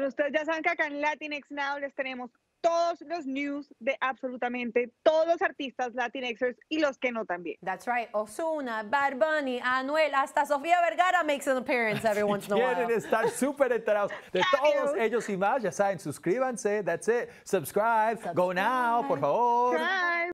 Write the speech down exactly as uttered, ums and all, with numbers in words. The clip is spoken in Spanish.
ustedes ya saben que acá en Latinx Now les tenemos todos los news de absolutamente todos los artistas latinxers y los que no también. That's right. Ozuna, Bad Bunny, Anuel, hasta Sofía Vergara makes an appearance every once in a while. Quieren estar súper enterados de todos ellos y más, ya saben, suscríbanse, that's it, subscribe, go now, por favor. Bye.